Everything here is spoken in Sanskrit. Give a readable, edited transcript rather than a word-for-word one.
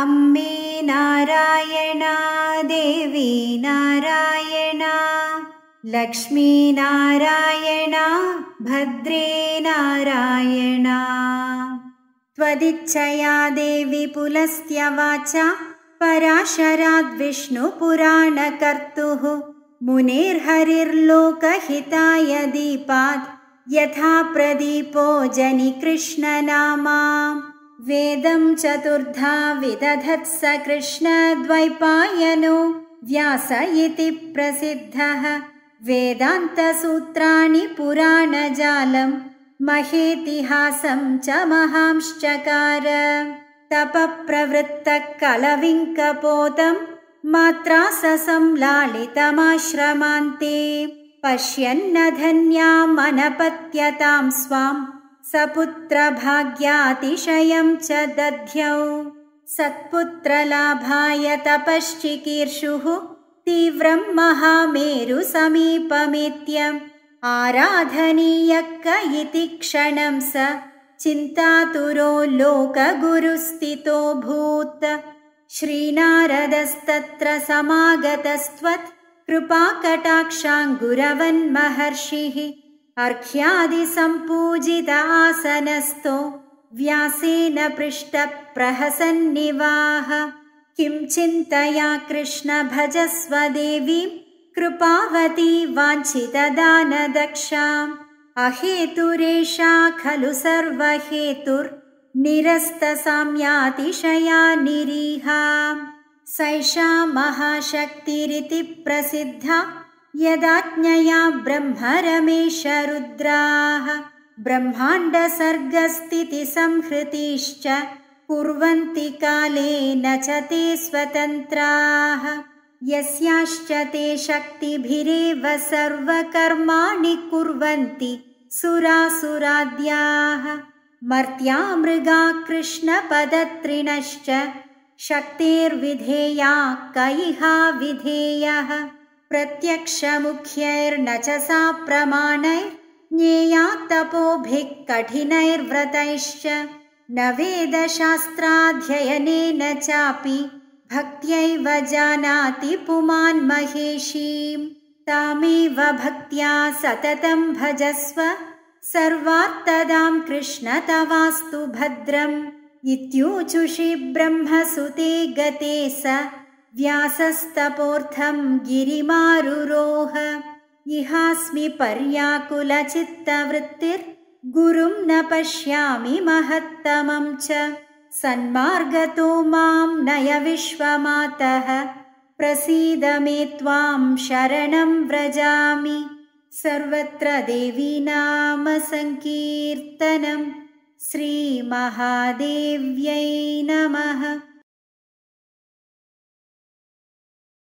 अम्मे नारायणा देवी नारायणा लक्ष्मी नारायणा भद्रे नारायणा त्वदिच्छया देवी पुलस्त्यवाचा पराशराद् विष्णुपुराणकर्तुः मुनेर्हरिर्लोकहिताय दीपात् यथा प्रदीपो जनिकृष्णनामा वेदं चतुर्धा विदधत्स कृष्णद्वैपायनो व्यास इति प्रसिद्धः वेदान्तसूत्राणि पुराणजालं महेतिहासं च महांश्चकार तपप्रवृत्तः कलविङ्कपोतं मात्रा ससंलालितमाश्रमान्ते पश्यन्नधन्यामनपत्यतां स्वां सपुत्रभाग्यातिशयं च दध्यौ सत्पुत्रलाभाय तपश्चिकीर्षुः तीव्रं महामेरुसमीपमेत्य आराधनीयः क इति क्षणं स चिन्तातुरो लोकगुरुस्थितोऽभूत् श्रीनारदस्तत्र समागतस्त्वत् कृपाकटाक्षाङ्गुरवन्महर्षिः अर्घ्यादिसम्पूजित आसनस्थो व्यासेन पृष्टप्रहसन्निवाह किं चिन्तया कृष्ण भजस्व देवीं कृपावती वाञ्छितदानदक्षाम् अहेतुरेषा खलु सर्वहेतुर्निरस्तसाम्यातिशया निरीहा सैषा महाशक्तिरिति प्रसिद्धा यदाज्ञया ब्रह्मरमेशरुद्राः ब्रह्माण्डसर्गस्थितिसंहृतिश्च कुर्वन्ति कालेन च ते स्वतन्त्राः यस्याश्च ते शक्तिभिरेव सर्वकर्माणि कुर्वन्ति सुरासुराद्याः मर्त्या मृगा कृष्णपदत्रिणश्च शक्तेर्विधेया कैहा विधेयः प्रत्यक्षमुख्यैर्न च सा प्रमाणैर्ज्ञेया तपोभिः कठिनैर्व्रतैश्च न वेदशास्त्राध्ययनेन चापि भक्त्यैव जानाति पुमान् महेशीं तामेव भक्त्या सततं भजस्व सर्वार्थदां कृष्ण तवास्तु भद्रम् इत्यूचुषि ब्रह्मसुते गते स व्यासस्तपोर्थं गिरिमारुरोह इहास्मि पर्याकुलचित्तवृत्तिर्गुरुं न पश्यामि महत्तमं च सन्मार्गतो मां नय विश्वमातः प्रसीद मे त्वां शरणं व्रजामि सर्वत्र देवी नाम संकीर्तनं श्रीमहादेव्यै नमः।